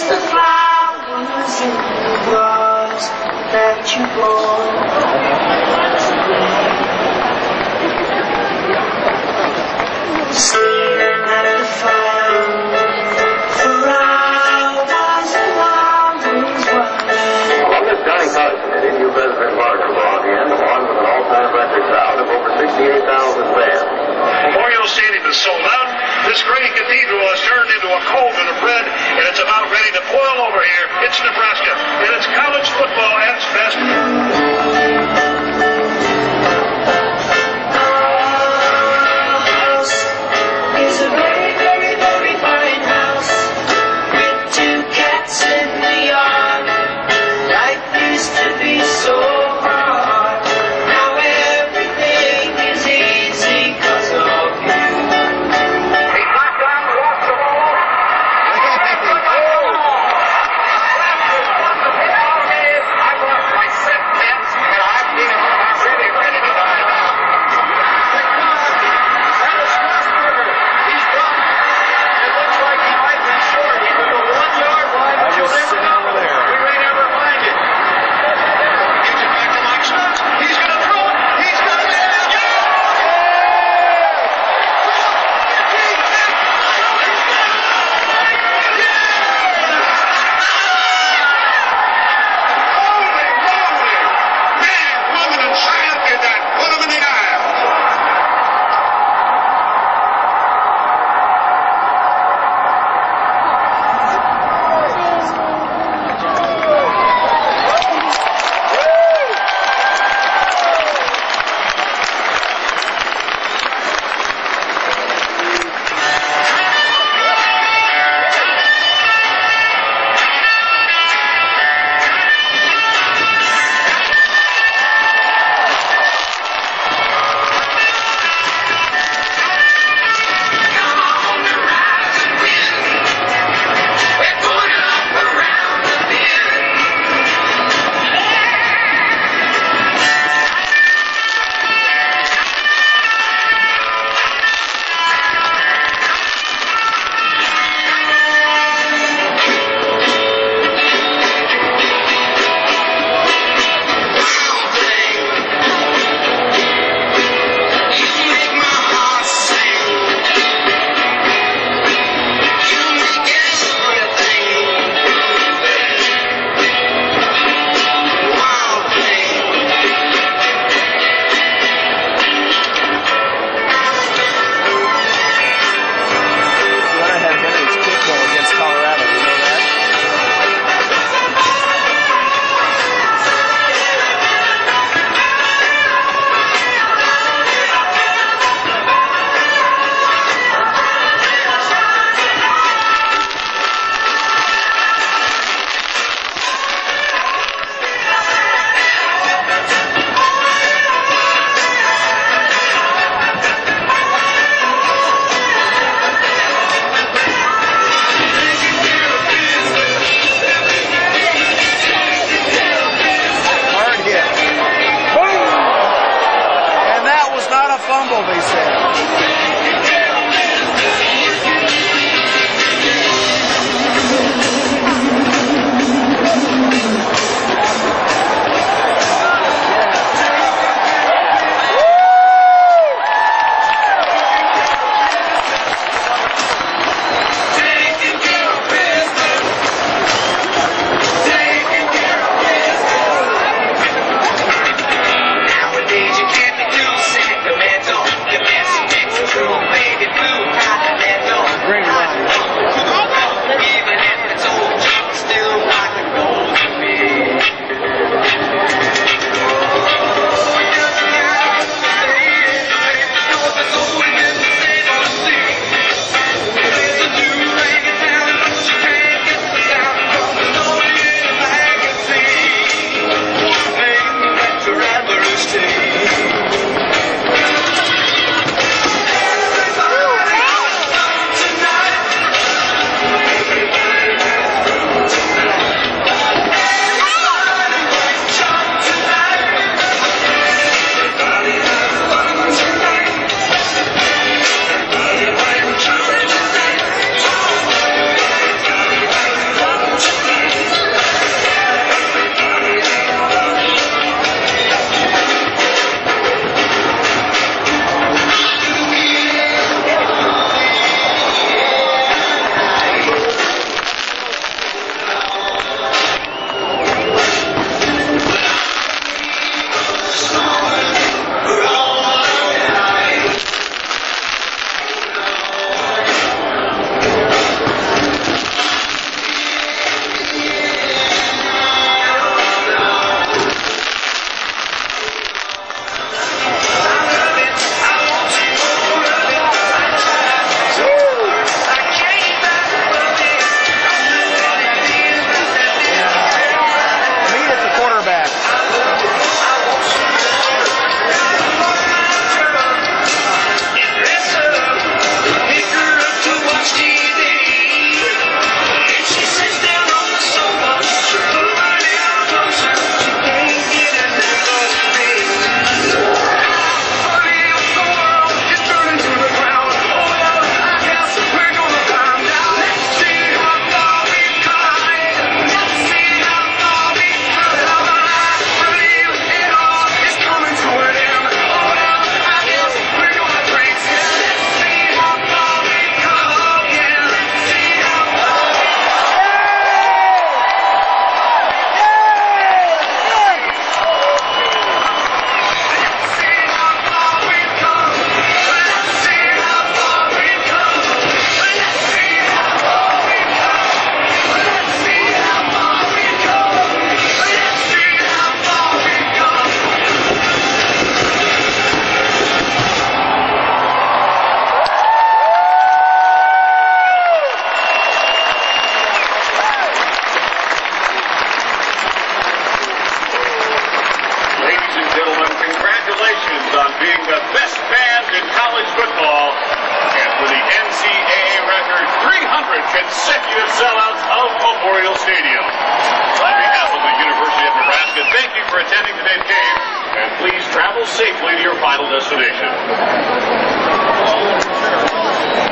the flowers in the vase that you bought. Staring at the fire for hours and hours while On this Johnny College Committee, new President Marshall again, won with an all-time record crowd of over 68,000 fans. Memorial Stadium is sold out. This great cathedral has turned into a cauldron of bread, and it's about ready to boil over here. It's Nebraska, and it's college football at its best. It's a very, very, very fine house with 2 cats in the yard. Life used to be so hard. Now everything is easy 'cause of you. He knocked down the off the ball. I lost my set pets, and I'm really ready to die now. That is Husker. He's done. It looks like he might be short. He was a 1-yard line. I was sitting over there. We may never find it. Gives it back to Mike Schultz. He's going to throw it. He's going to get it. Holy moly! Man, woman, and child did that. Put him in the aisle. Fumble, they said. Nowadays you can't be too sentimental. You miss being the best band in college football, and for the NCAA record 300 consecutive sellouts of Memorial Stadium. On behalf of the University of Nebraska, thank you for attending today's game, and please travel safely to your final destination.